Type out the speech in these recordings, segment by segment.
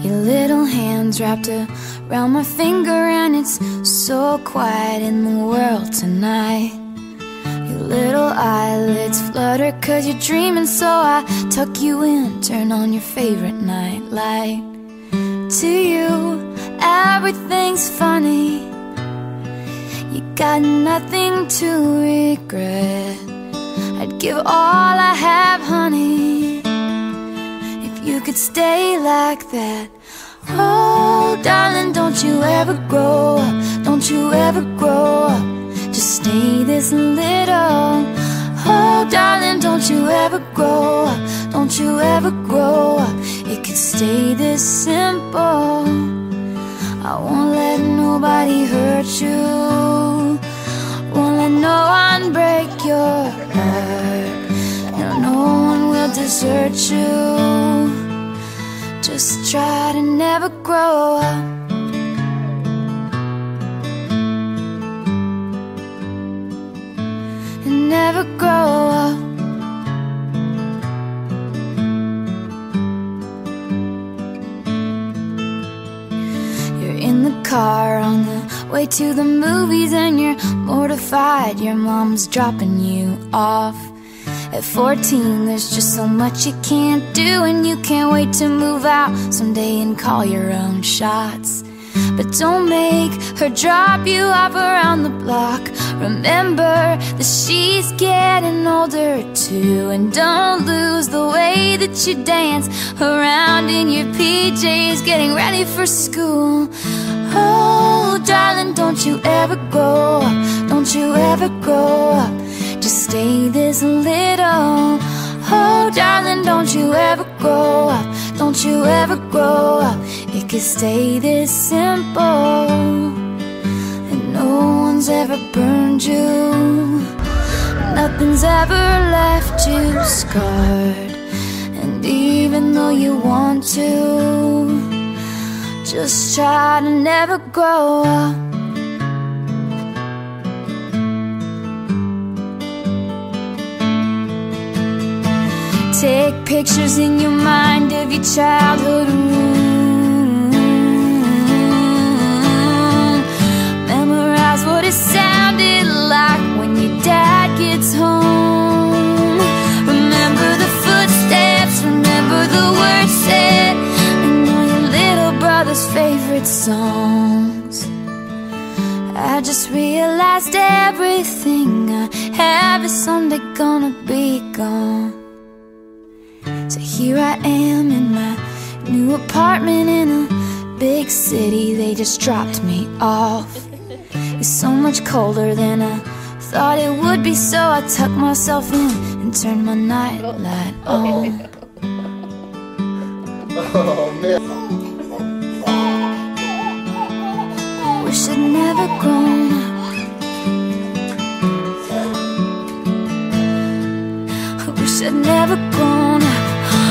Your little hands wrapped around my finger, and it's so quiet in the world tonight. Your little eyelids flutter 'cause you're dreaming, so I tuck you in, turn on your favorite night light. To you, everything's funny. You got nothing to regret. I'd give all I have, honey, if you could stay like that. Oh, darling, don't you ever grow up. Don't you ever grow up. Just stay this little. Oh, darling, don't you ever grow up. Don't you ever grow up. It could stay this simple. I won't let nobody hurt you. Won't let no one break your heart. No one will desert you. Just try to never grow up. And never grow up. You're in the car on the way to the movies, and you're mortified your mom's dropping you off. At 14, there's just so much you can't do, and you can't wait to move out someday and call your own shots. But don't make her drop you off around the block. Remember that she's getting older too, and don't lose the way that you dance around in your PJs getting ready for school. Oh, darling, don't you ever grow up. Don't you ever grow up. Just stay this little. Oh, darling, don't you ever grow up. Don't you ever grow up. It could stay this simple. And no one's ever burned you. Nothing's ever left you scarred. And even though you want to, just try to never grow up. Take pictures in your mind of your childhood room. Memorize what it sounded like when your dad gets home. Remember the footsteps, remember the words said, and all your little brother's favorite songs. I just realized everything I have is someday gonna be gone. So here I am in my new apartment in a big city. They just dropped me off. It's so much colder than I thought it would be, so I tucked myself in and turned my night light on. Oh man. Wish I'd never grown up. I wish I'd never grown up.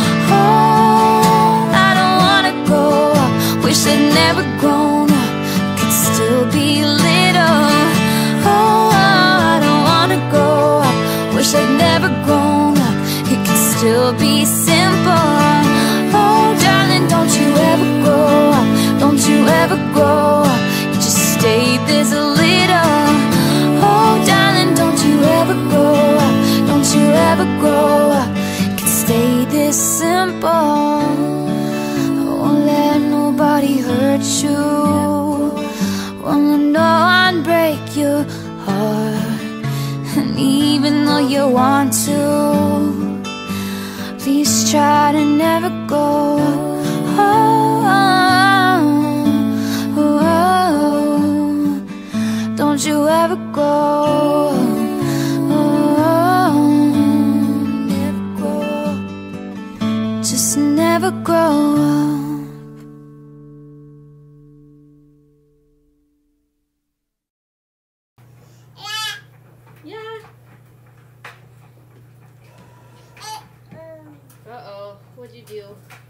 Oh, I don't wanna grow up. Wish I'd never grown up. Could still be little. Oh, I don't wanna grow up. Wish I'd never grown up. It could still be simple. Oh, darling, don't you ever grow up. Don't you ever grow up. You just stay this little. Oh, darling, don't you ever grow up. Don't you ever grow up. Stay this simple. I won't let nobody hurt you. Won't let no one break your heart. And even though you want to, please try to never go. Oh, oh, oh, don't you ever go. Just never grow up. Yeah. Uh-oh, what'd you do?